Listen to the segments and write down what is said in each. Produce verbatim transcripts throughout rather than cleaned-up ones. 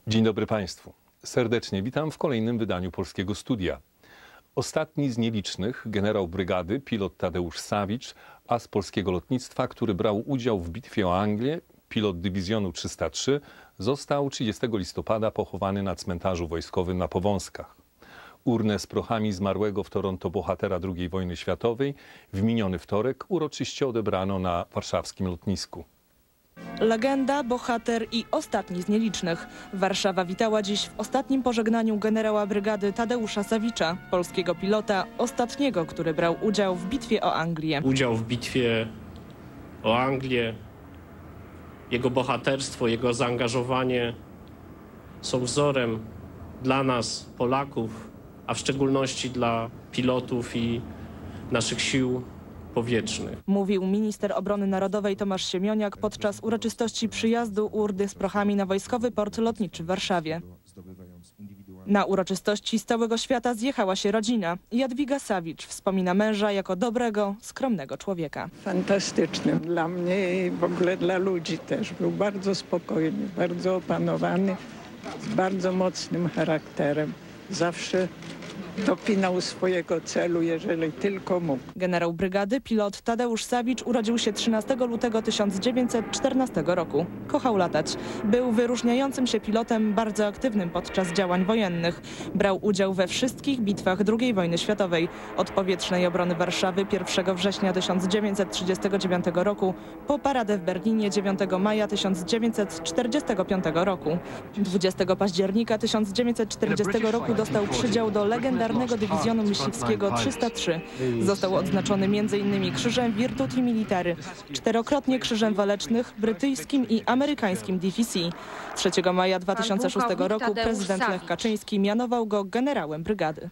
Dzień dobry Państwu. Serdecznie witam w kolejnym wydaniu Polskiego Studia. Ostatni z nielicznych, generał brygady, pilot Tadeusz Sawicz, as polskiego lotnictwa, który brał udział w bitwie o Anglię, pilot dywizjonu trzysta trzy, został trzydziestego listopada pochowany na cmentarzu wojskowym na Powązkach. Urnę z prochami zmarłego w Toronto bohatera drugiej wojny światowej w miniony wtorek uroczyście odebrano na warszawskim lotnisku. Legenda, bohater i ostatni z nielicznych. Warszawa witała dziś w ostatnim pożegnaniu generała brygady Tadeusza Sawicza, polskiego pilota, ostatniego, który brał udział w bitwie o Anglię. Udział w bitwie o Anglię, jego bohaterstwo, jego zaangażowanie są wzorem dla nas, Polaków, a w szczególności dla pilotów i naszych sił powietrznych. Mówił minister obrony narodowej Tomasz Siemoniak podczas uroczystości przyjazdu urny z prochami na wojskowy port lotniczy w Warszawie. Na uroczystości z całego świata zjechała się rodzina. Jadwiga Sawicz wspomina męża jako dobrego, skromnego człowieka. Fantastycznym dla mnie i w ogóle dla ludzi też. Był bardzo spokojny, bardzo opanowany, z bardzo mocnym charakterem. Zawsze dopinał swojego celu, jeżeli tylko mógł. Generał brygady, pilot Tadeusz Sawicz urodził się trzynastego lutego tysiąc dziewięćset czternastego roku. Kochał latać. Był wyróżniającym się pilotem, bardzo aktywnym podczas działań wojennych. Brał udział we wszystkich bitwach drugiej wojny światowej. Od powietrznej obrony Warszawy pierwszego września tysiąc dziewięćset trzydziestego dziewiątego roku po paradę w Berlinie dziewiątego maja tysiąc dziewięćset czterdziestego piątego roku. dwudziestego października tysiąc dziewięćset czterdziestego roku dostał przydział do legendarnego dywizjonu myśliwskiego trzysta trzy. Został odznaczony między innymi Krzyżem Virtuti Military, czterokrotnie Krzyżem Walecznych, brytyjskim i amerykańskim D V C. trzeciego maja dwa tysiące szóstego roku prezydent Lech Kaczyński mianował go generałem brygady.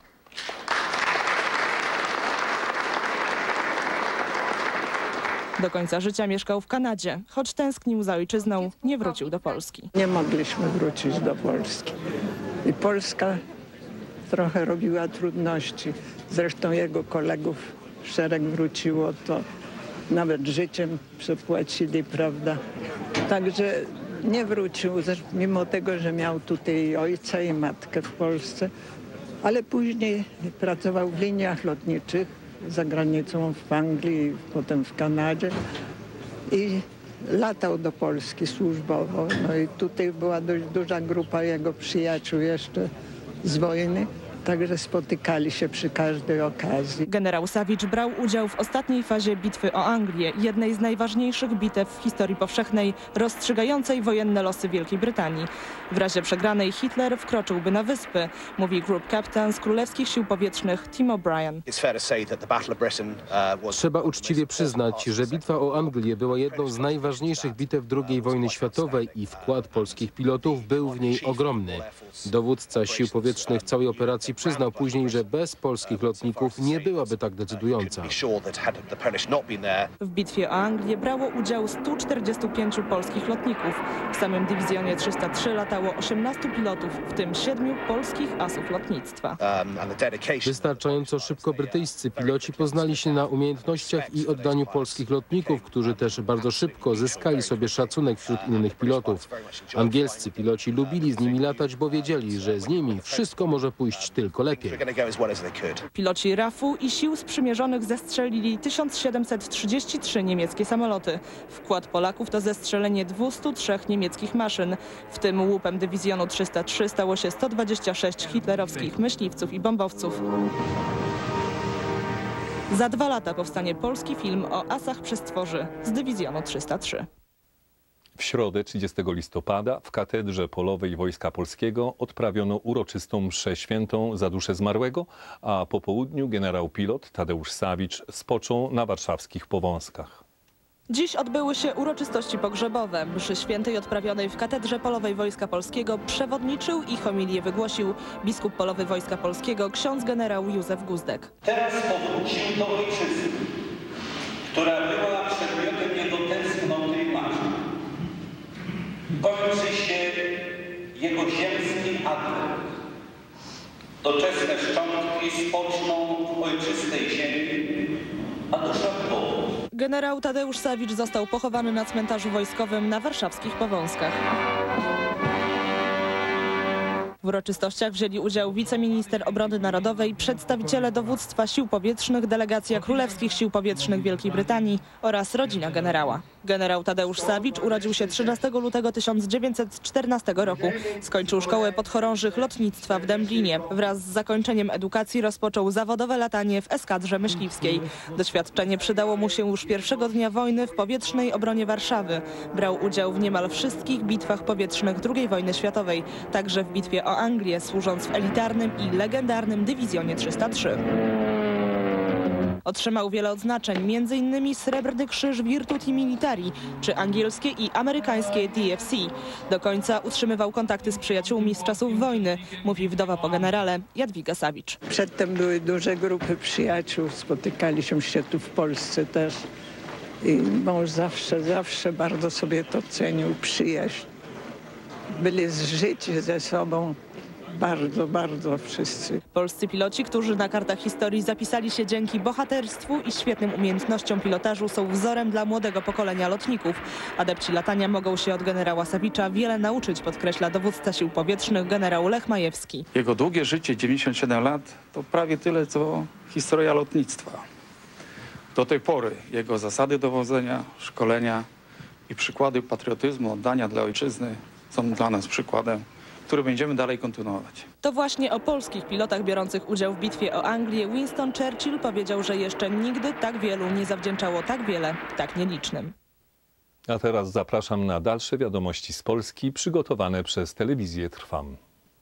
Do końca życia mieszkał w Kanadzie. Choć tęsknił za ojczyzną, nie wrócił do Polski. Nie mogliśmy wrócić do Polski. I Polska trochę robiła trudności. Zresztą jego kolegów szereg wróciło, to nawet życiem przepłacili, prawda. Także nie wrócił, mimo tego, że miał tutaj ojca i matkę w Polsce. Ale później pracował w liniach lotniczych za granicą w Anglii, potem w Kanadzie i latał do Polski służbowo. No i tutaj była dość duża grupa jego przyjaciół jeszcze z wojny, także spotykali się przy każdej okazji. Generał Sawicz brał udział w ostatniej fazie bitwy o Anglię, jednej z najważniejszych bitew w historii powszechnej, rozstrzygającej wojenne losy Wielkiej Brytanii. W razie przegranej Hitler wkroczyłby na wyspy, mówi Group Captain z Królewskich Sił Powietrznych Tim O'Brien. Trzeba uczciwie przyznać, że bitwa o Anglię była jedną z najważniejszych bitew drugiej wojny światowej i wkład polskich pilotów był w niej ogromny. Dowódca Sił Powietrznych całej operacji przyznał później, że bez polskich lotników nie byłaby tak decydująca. W bitwie o Anglię brało udział stu czterdziestu pięciu polskich lotników. W samym dywizjonie trzysta trzy latało osiemnastu pilotów, w tym siedmiu polskich asów lotnictwa. Wystarczająco szybko brytyjscy piloci poznali się na umiejętnościach i oddaniu polskich lotników, którzy też bardzo szybko zyskali sobie szacunek wśród innych pilotów. Angielscy piloci lubili z nimi latać, bo wiedzieli, że z nimi wszystko może pójść tylko lepiej. Piloci R A F-u i sił sprzymierzonych zestrzelili tysiąc siedemset trzydzieści trzy niemieckie samoloty. Wkład Polaków to zestrzelenie dwustu trzech niemieckich maszyn. W tym łupem dywizjonu trzysta trzy stało się sto dwadzieścia sześć hitlerowskich myśliwców i bombowców. Za dwa lata powstanie polski film o asach przestworzy z dywizjonu trzysta trzy. W środę trzydziestego listopada w katedrze polowej Wojska Polskiego odprawiono uroczystą mszę świętą za duszę zmarłego, a po południu generał pilot Tadeusz Sawicz spoczął na warszawskich Powązkach. Dziś odbyły się uroczystości pogrzebowe. Mszy świętej odprawionej w katedrze polowej Wojska Polskiego przewodniczył i homilię wygłosił biskup polowy Wojska Polskiego ksiądz generał Józef Guzdek. Teraz powrócił do ojczyzny, która była przedmiotem jego tęsknoty i marzeń. Kończy się jego ziemski adwent. Doczesne szczątki spoczną w ojczystej ziemi, a dusza w Bogu. Generał Tadeusz Sawicz został pochowany na cmentarzu wojskowym na warszawskich Powązkach. W uroczystościach wzięli udział wiceminister obrony narodowej, przedstawiciele dowództwa sił powietrznych, delegacja Królewskich Sił Powietrznych Wielkiej Brytanii oraz rodzina generała. Generał Tadeusz Sawicz urodził się trzynastego lutego tysiąc dziewięćset czternastego roku. Skończył szkołę podchorążych lotnictwa w Dęblinie. Wraz z zakończeniem edukacji rozpoczął zawodowe latanie w eskadrze myśliwskiej. Doświadczenie przydało mu się już pierwszego dnia wojny w powietrznej obronie Warszawy. Brał udział w niemal wszystkich bitwach powietrznych drugiej wojny światowej, także w bitwie o Anglię, służąc w elitarnym i legendarnym dywizjonie trzysta trzy. Otrzymał wiele odznaczeń, między innymi Srebrny Krzyż Virtuti Militari czy angielskie i amerykańskie D F C. Do końca utrzymywał kontakty z przyjaciółmi z czasów wojny, mówi wdowa po generale Jadwiga Sawicz. Przedtem były duże grupy przyjaciół, spotykaliśmy się tu w Polsce też i mąż zawsze, zawsze bardzo sobie to cenił, przyjaźń. Byli zżyci ze sobą. Bardzo, bardzo wszyscy. Polscy piloci, którzy na kartach historii zapisali się dzięki bohaterstwu i świetnym umiejętnościom pilotażu, są wzorem dla młodego pokolenia lotników. Adepci latania mogą się od generała Sawicza wiele nauczyć, podkreśla dowódca sił powietrznych generał Lech Majewski. Jego długie życie, dziewięćdziesiąt siedem lat, to prawie tyle co historia lotnictwa. Do tej pory jego zasady dowodzenia, szkolenia i przykłady patriotyzmu, oddania dla ojczyzny są dla nas przykładem, który będziemy dalej kontynuować. To właśnie o polskich pilotach biorących udział w bitwie o Anglię Winston Churchill powiedział, że jeszcze nigdy tak wielu nie zawdzięczało tak wiele tak nielicznym. A teraz zapraszam na dalsze wiadomości z Polski przygotowane przez telewizję Trwam.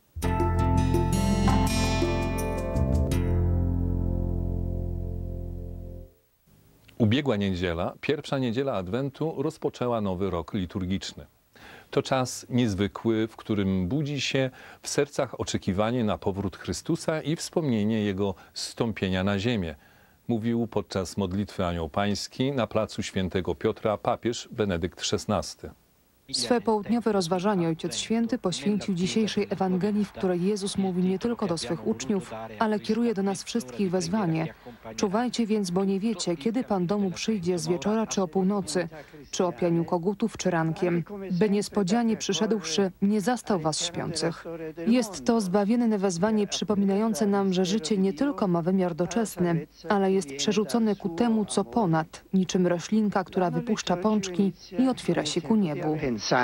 Ubiegła niedziela, pierwsza niedziela Adwentu, rozpoczęła nowy rok liturgiczny. To czas niezwykły, w którym budzi się w sercach oczekiwanie na powrót Chrystusa i wspomnienie Jego zstąpienia na ziemię, mówił podczas modlitwy Anioł Pański na placu Świętego Piotra papież Benedykt szesnasty. Swe południowe rozważanie Ojciec Święty poświęcił dzisiejszej Ewangelii, w której Jezus mówi nie tylko do swych uczniów, ale kieruje do nas wszystkich wezwanie. Czuwajcie więc, bo nie wiecie, kiedy Pan domu przyjdzie, z wieczora czy o północy, czy o pianiu kogutów, czy rankiem, by niespodzianie przyszedłszy nie zastał was śpiących. Jest to zbawienne wezwanie przypominające nam, że życie nie tylko ma wymiar doczesny, ale jest przerzucone ku temu, co ponad, niczym roślinka, która wypuszcza pączki i otwiera się ku niebu.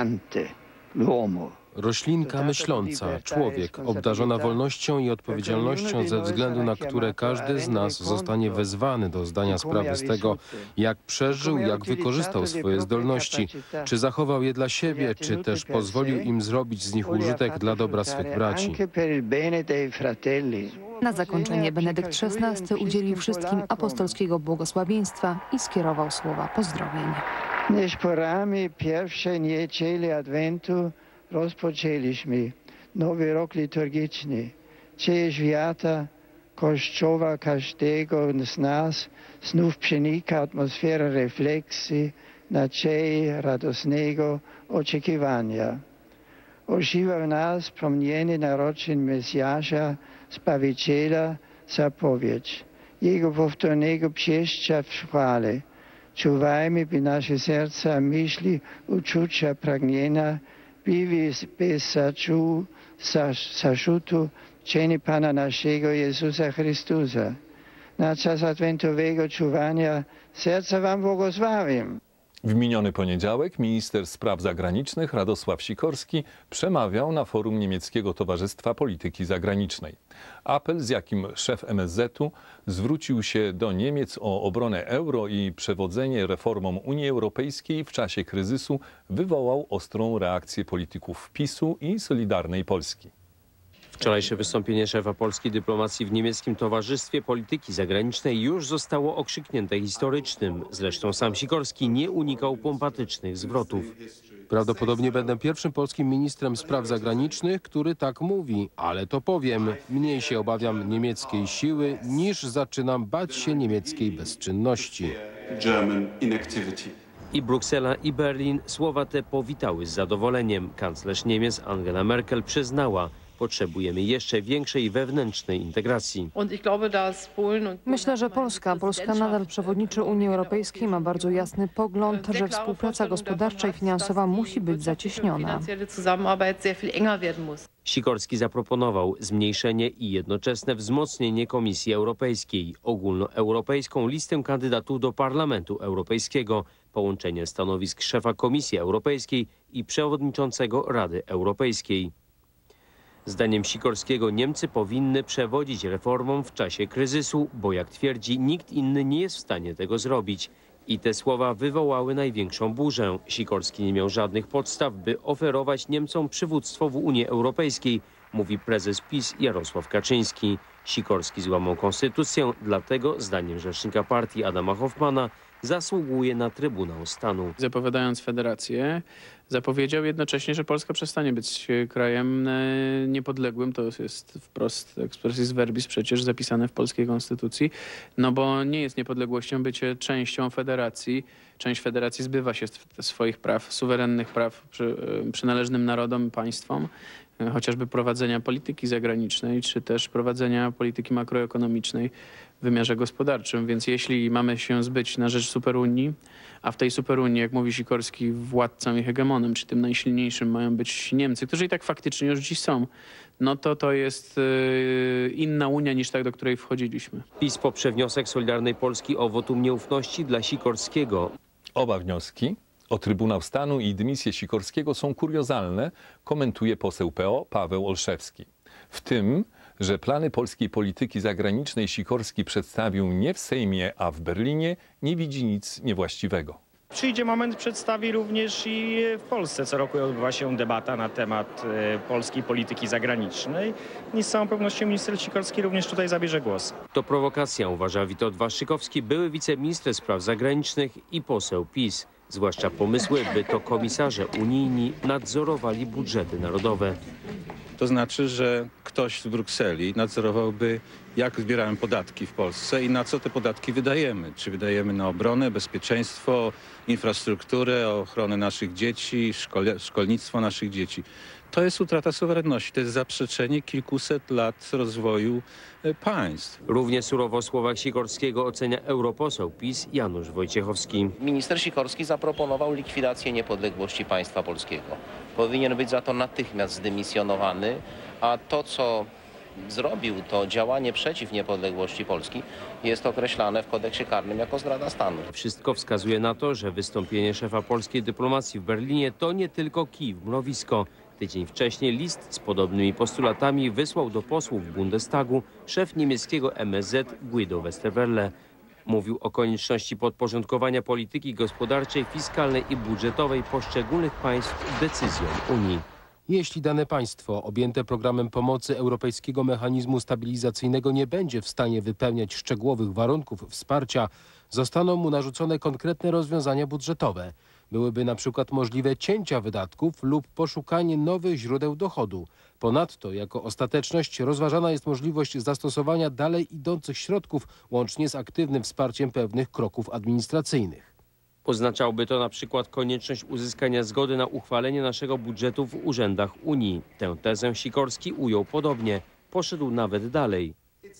Roślinka myśląca, człowiek, obdarzona wolnością i odpowiedzialnością, ze względu na które każdy z nas zostanie wezwany do zdania sprawy z tego, jak przeżył, jak wykorzystał swoje zdolności, czy zachował je dla siebie, czy też pozwolił im zrobić z nich użytek dla dobra swych braci. Na zakończenie Benedykt szesnasty udzielił wszystkim apostolskiego błogosławieństwa i skierował słowa pozdrowień. Nieszporami pierwszej niedzieli Adwentu rozpoczęliśmy nowy rok liturgiczny. Dzieje świata, Kościoła każdego z nas znów przenika atmosfera refleksji, nadziei, radosnego oczekiwania. Ożywa w nas wspomnienie narodzin Mesjasza, Zbawiciela, zapowiedź Jego powtórnego przyjścia w chwale. Czuwajmy, by nasze serca, myśli, uczucia, pragnienia były bez zaczu, zarzutu cieni Pana naszego Jezusa Chrystusa. Na czas adwentowego czuwania serca wam błogosławię. W miniony poniedziałek minister spraw zagranicznych Radosław Sikorski przemawiał na forum Niemieckiego Towarzystwa Polityki Zagranicznej. Apel, z jakim szef M S Z u zwrócił się do Niemiec o obronę euro i przewodzenie reformom Unii Europejskiej w czasie kryzysu, wywołał ostrą reakcję polityków PiSu i Solidarnej Polski. Wczorajsze wystąpienie szefa polskiej dyplomacji w niemieckim Towarzystwie Polityki Zagranicznej już zostało okrzyknięte historycznym. Zresztą sam Sikorski nie unikał pompatycznych zwrotów. Prawdopodobnie będę pierwszym polskim ministrem spraw zagranicznych, który tak mówi, ale to powiem, mniej się obawiam niemieckiej siły, niż zaczynam bać się niemieckiej bezczynności. I Bruksela, i Berlin słowa te powitały z zadowoleniem. Kanclerz Niemiec Angela Merkel przyznała, Potrzebujemy jeszcze większej wewnętrznej integracji. Myślę, że Polska, Polska nadal przewodniczy Unii Europejskiej, ma bardzo jasny pogląd, że współpraca gospodarcza i finansowa musi być zacieśniona. Sikorski zaproponował zmniejszenie i jednoczesne wzmocnienie Komisji Europejskiej, ogólnoeuropejską listę kandydatów do Parlamentu Europejskiego, połączenie stanowisk szefa Komisji Europejskiej i przewodniczącego Rady Europejskiej. Zdaniem Sikorskiego Niemcy powinny przewodzić reformom w czasie kryzysu, bo jak twierdzi, nikt inny nie jest w stanie tego zrobić. I te słowa wywołały największą burzę. Sikorski nie miał żadnych podstaw, by oferować Niemcom przywództwo w Unii Europejskiej, mówi prezes PiS Jarosław Kaczyński. Sikorski złamał konstytucję, dlatego zdaniem rzecznika partii Adama Hoffmana zasługuje na Trybunał Stanu. Zapowiadając federację, zapowiedział jednocześnie, że Polska przestanie być krajem niepodległym. To jest wprost expressis verbis przecież zapisane w polskiej konstytucji. No bo nie jest niepodległością bycie częścią federacji. Część federacji zbywa się swoich praw, suwerennych praw przy, przynależnym narodom i państwom, chociażby prowadzenia polityki zagranicznej, czy też prowadzenia polityki makroekonomicznej w wymiarze gospodarczym. Więc jeśli mamy się zbyć na rzecz superunii, a w tej superunii, jak mówi Sikorski, władcą i hegemonem, czy tym najsilniejszym mają być Niemcy, którzy i tak faktycznie już dziś są, no to to jest yy, inna Unia niż ta, do której wchodziliśmy. PiS poprze wniosek Solidarnej Polski o wotum nieufności dla Sikorskiego. Oba wnioski o Trybunał Stanu i dymisję Sikorskiego są kuriozalne, komentuje poseł P O Paweł Olszewski. W tym, że plany polskiej polityki zagranicznej Sikorski przedstawił nie w Sejmie, a w Berlinie, nie widzi nic niewłaściwego. Przyjdzie moment, przedstawi również i w Polsce. Co roku odbywa się debata na temat polskiej polityki zagranicznej i z całą pewnością minister Sikorski również tutaj zabierze głos. To prowokacja, uważa Witold Waszczykowski, były wiceminister spraw zagranicznych i poseł PiS. Zwłaszcza pomysły, by to komisarze unijni nadzorowali budżety narodowe. To znaczy, że ktoś z Brukseli nadzorowałby, jak zbieramy podatki w Polsce i na co te podatki wydajemy. Czy wydajemy na obronę, bezpieczeństwo, infrastrukturę, ochronę naszych dzieci, szkole, szkolnictwo naszych dzieci. To jest utrata suwerenności, to jest zaprzeczenie kilkuset lat rozwoju państw. Równie surowo w słowach Sikorskiego ocenia europoseł PiS Janusz Wojciechowski. Minister Sikorski zaproponował likwidację niepodległości państwa polskiego. Powinien być za to natychmiast zdymisjonowany, a to, co zrobił, to działanie przeciw niepodległości Polski, jest określane w kodeksie karnym jako zdrada stanu. Wszystko wskazuje na to, że wystąpienie szefa polskiej dyplomacji w Berlinie to nie tylko kij w mrowisko. Tydzień wcześniej list z podobnymi postulatami wysłał do posłów w Bundestagu szef niemieckiego M S Z Guido Westerwelle. Mówił o konieczności podporządkowania polityki gospodarczej, fiskalnej i budżetowej poszczególnych państw decyzjom Unii. Jeśli dane państwo objęte programem pomocy Europejskiego Mechanizmu Stabilizacyjnego nie będzie w stanie wypełniać szczegółowych warunków wsparcia, zostaną mu narzucone konkretne rozwiązania budżetowe. Byłyby na przykład możliwe cięcia wydatków lub poszukanie nowych źródeł dochodu. Ponadto jako ostateczność rozważana jest możliwość zastosowania dalej idących środków, łącznie z aktywnym wsparciem pewnych kroków administracyjnych. Oznaczałby to na przykład konieczność uzyskania zgody na uchwalenie naszego budżetu w urzędach Unii. Tę tezę Sikorski ujął podobnie. Poszedł nawet dalej.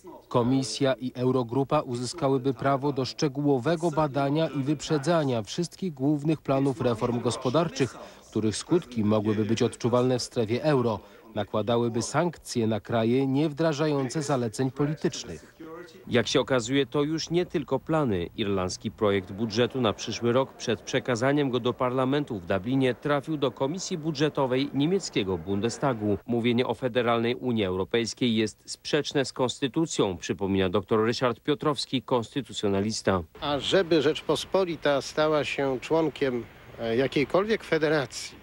Komisja i Eurogrupa uzyskałyby prawo do szczegółowego badania i wyprzedzania wszystkich głównych planów reform gospodarczych, których skutki mogłyby być odczuwalne w strefie euro. Nakładałyby sankcje na kraje nie wdrażające zaleceń politycznych. Jak się okazuje, to już nie tylko plany. Irlandzki projekt budżetu na przyszły rok przed przekazaniem go do parlamentu w Dublinie trafił do Komisji Budżetowej niemieckiego Bundestagu. Mówienie o federalnej Unii Europejskiej jest sprzeczne z konstytucją, przypomina dr Ryszard Piotrowski, konstytucjonalista. A żeby Rzeczpospolita stała się członkiem jakiejkolwiek federacji,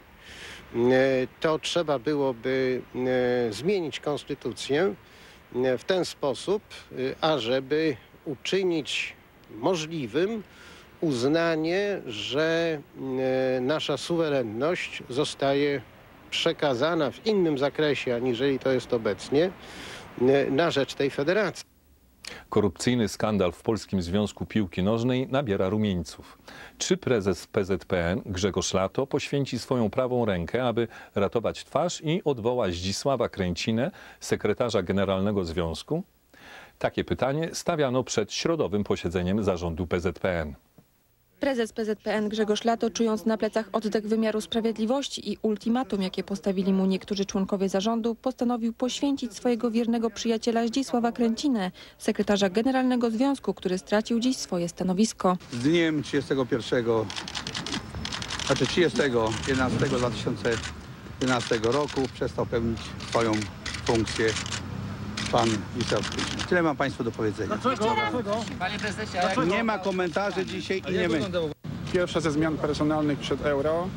to trzeba byłoby zmienić konstytucję w ten sposób, ażeby uczynić możliwym uznanie, że nasza suwerenność zostaje przekazana w innym zakresie, aniżeli to jest obecnie, na rzecz tej federacji. Korupcyjny skandal w Polskim Związku Piłki Nożnej nabiera rumieńców. Czy prezes P Z P N Grzegorz Lato poświęci swoją prawą rękę, aby ratować twarz i odwoła Zdzisława Kręcinę, sekretarza generalnego związku? Takie pytanie stawiano przed środowym posiedzeniem zarządu P Z P N. Prezes P Z P N Grzegorz Lato, czując na plecach oddech wymiaru sprawiedliwości i ultimatum, jakie postawili mu niektórzy członkowie zarządu, postanowił poświęcić swojego wiernego przyjaciela Zdzisława Kręcinę, sekretarza generalnego związku, który stracił dziś swoje stanowisko. Z dniem trzydziestego pierwszego, znaczy trzydziestego jedenastego dwa tysiące jedenastego roku przestał pełnić swoją funkcję pan Zdzisław Kręcina. Tyle mam Państwu do powiedzenia. Dlaczego? Dlaczego? Panie prezesie, Dlaczego? Nie ma komentarzy dzisiaj i nie będzie. Pierwsza ze zmian personalnych przed euro.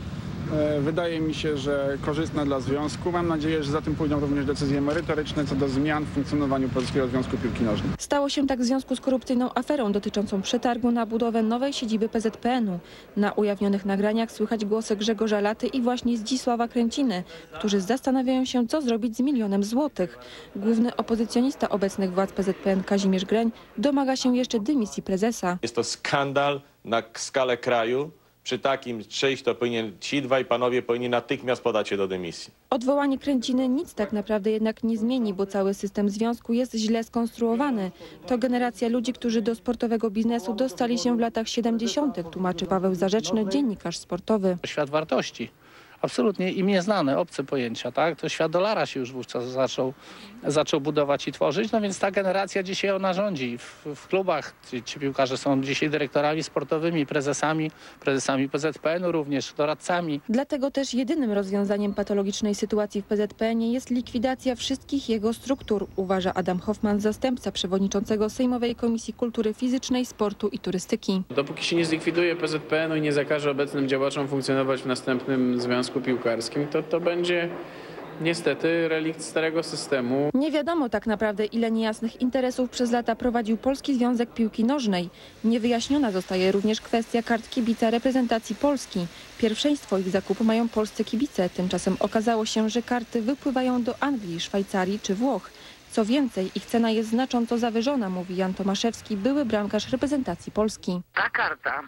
Wydaje mi się, że korzystna dla związku. Mam nadzieję, że za tym pójdą również decyzje merytoryczne co do zmian w funkcjonowaniu Polskiego Związku Piłki Nożnej. Stało się tak w związku z korupcyjną aferą dotyczącą przetargu na budowę nowej siedziby P Z P N-u. Na ujawnionych nagraniach słychać głosy Grzegorza Laty i właśnie Zdzisława Kręciny, którzy zastanawiają się, co zrobić z milionem złotych. Główny opozycjonista obecnych władz P Z P N Kazimierz Greń domaga się jeszcze dymisji prezesa. Jest to skandal na skalę kraju. Przy takim czymś to powinien, ci dwaj panowie powinni natychmiast podać się do dymisji. Odwołanie Kręciny nic tak naprawdę jednak nie zmieni, bo cały system związku jest źle skonstruowany. To generacja ludzi, którzy do sportowego biznesu dostali się w latach siedemdziesiątych, tłumaczy Paweł Zarzeczny, dziennikarz sportowy. Świat wartości. Absolutnie im nieznane, obce pojęcia, tak? To świat dolara się już wówczas zaczął, zaczął budować i tworzyć, no więc ta generacja dzisiaj ona rządzi. W, w klubach ci, ci piłkarze są dzisiaj dyrektorami sportowymi, prezesami, prezesami P Z P N-u również, doradcami. Dlatego też jedynym rozwiązaniem patologicznej sytuacji w P Z P N-ie jest likwidacja wszystkich jego struktur, uważa Adam Hoffman, zastępca przewodniczącego Sejmowej Komisji Kultury Fizycznej, Sportu i Turystyki. Dopóki się nie zlikwiduje P Z P N-u i nie zakaże obecnym działaczom funkcjonować w następnym związku piłkarskim, to to będzie niestety relikt starego systemu. Nie wiadomo tak naprawdę, ile niejasnych interesów przez lata prowadził Polski Związek Piłki Nożnej. Niewyjaśniona zostaje również kwestia kart kibica reprezentacji Polski. Pierwszeństwo ich zakupu mają polscy kibice. Tymczasem okazało się, że karty wypływają do Anglii, Szwajcarii czy Włoch. Co więcej, ich cena jest znacząco zawyżona, mówi Jan Tomaszewski, były bramkarz reprezentacji Polski. Ta karta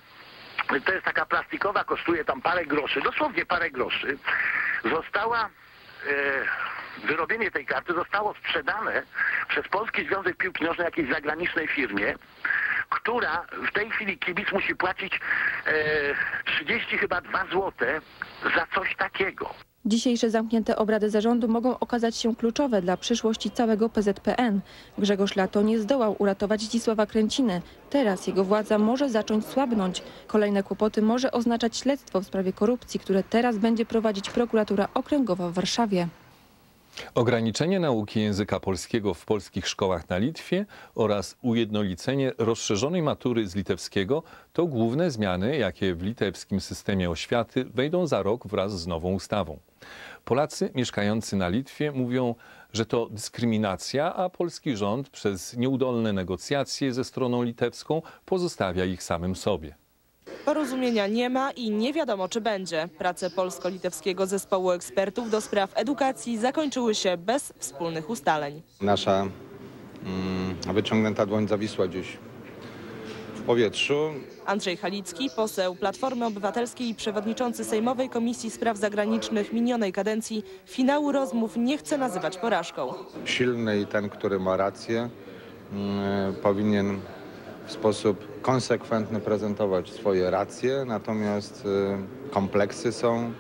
to jest taka plastikowa, kosztuje tam parę groszy, dosłownie parę groszy. Została, e, wyrobienie tej karty zostało sprzedane przez Polski Związek Piłki Nożnej jakiejś zagranicznej firmie, która w tej chwili kibic musi płacić e, trzydzieści chyba dwa złote za coś takiego. Dzisiejsze zamknięte obrady zarządu mogą okazać się kluczowe dla przyszłości całego P Z P N. Grzegorz Lato nie zdołał uratować Zdzisława Kręciny. Teraz jego władza może zacząć słabnąć. Kolejne kłopoty może oznaczać śledztwo w sprawie korupcji, które teraz będzie prowadzić prokuratura okręgowa w Warszawie. Ograniczenie nauki języka polskiego w polskich szkołach na Litwie oraz ujednolicenie rozszerzonej matury z litewskiego to główne zmiany, jakie w litewskim systemie oświaty wejdą za rok wraz z nową ustawą. Polacy mieszkający na Litwie mówią, że to dyskryminacja, a polski rząd przez nieudolne negocjacje ze stroną litewską pozostawia ich samym sobie. Porozumienia nie ma i nie wiadomo, czy będzie. Prace polsko-litewskiego zespołu ekspertów do spraw edukacji zakończyły się bez wspólnych ustaleń. Nasza mm, wyciągnięta dłoń zawisła gdzieś w powietrzu. Andrzej Halicki, poseł Platformy Obywatelskiej i przewodniczący Sejmowej Komisji Spraw Zagranicznych minionej kadencji, finału rozmów nie chce nazywać porażką. Silny i ten, który ma rację, mm, powinien w sposób konsekwentny prezentować swoje racje, natomiast y, kompleksy są,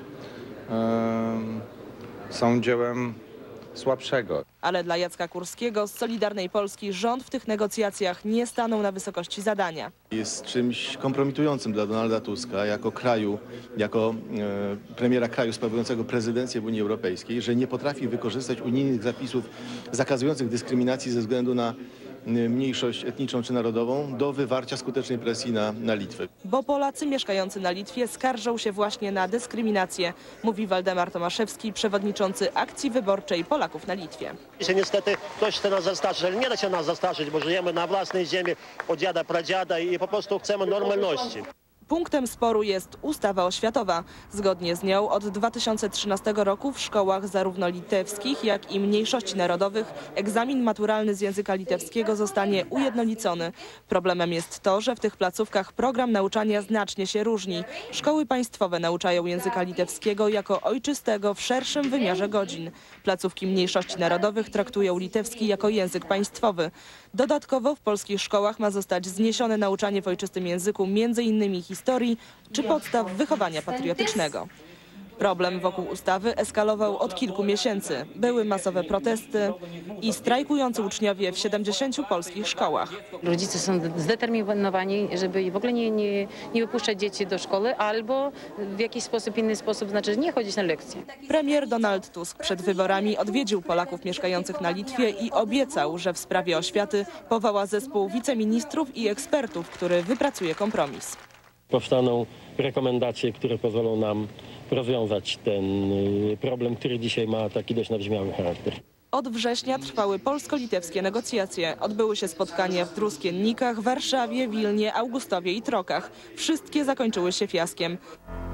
y, są dziełem słabszego. Ale dla Jacka Kurskiego z Solidarnej Polski rząd w tych negocjacjach nie stanął na wysokości zadania. Jest czymś kompromitującym dla Donalda Tuska jako kraju, jako e, premiera kraju sprawującego prezydencję w Unii Europejskiej, że nie potrafi wykorzystać unijnych zapisów zakazujących dyskryminacji ze względu na mniejszość etniczną czy narodową do wywarcia skutecznej presji na, na Litwę. Bo Polacy mieszkający na Litwie skarżą się właśnie na dyskryminację, mówi Waldemar Tomaszewski, przewodniczący akcji wyborczej Polaków na Litwie. Że niestety ktoś chce nas zastraszyć, ale nie da się nas zastraszyć, bo żyjemy na własnej ziemi od dziada, pradziada i po prostu chcemy normalności. Punktem sporu jest ustawa oświatowa. Zgodnie z nią od dwa tysiące trzynastego roku w szkołach zarówno litewskich, jak i mniejszości narodowych egzamin maturalny z języka litewskiego zostanie ujednolicony. Problemem jest to, że w tych placówkach program nauczania znacznie się różni. Szkoły państwowe nauczają języka litewskiego jako ojczystego w szerszym wymiarze godzin. Placówki mniejszości narodowych traktują litewski jako język państwowy. Dodatkowo w polskich szkołach ma zostać zniesione nauczanie w ojczystym języku między innymi historii czy podstaw wychowania patriotycznego. Problem wokół ustawy eskalował od kilku miesięcy. Były masowe protesty i strajkujący uczniowie w siedemdziesięciu polskich szkołach. Rodzice są zdeterminowani, żeby w ogóle nie, nie, nie wypuszczać dzieci do szkoły albo w jakiś sposób, inny sposób, znaczy nie chodzić na lekcje. Premier Donald Tusk przed wyborami odwiedził Polaków mieszkających na Litwie i obiecał, że w sprawie oświaty powoła zespół wiceministrów i ekspertów, który wypracuje kompromis. Powstaną rekomendacje, które pozwolą nam rozwiązać ten problem, który dzisiaj ma taki dość nabrzmiały charakter. Od września trwały polsko-litewskie negocjacje. Odbyły się spotkania w Druskiennikach, Warszawie, Wilnie, Augustowie i Trokach. Wszystkie zakończyły się fiaskiem.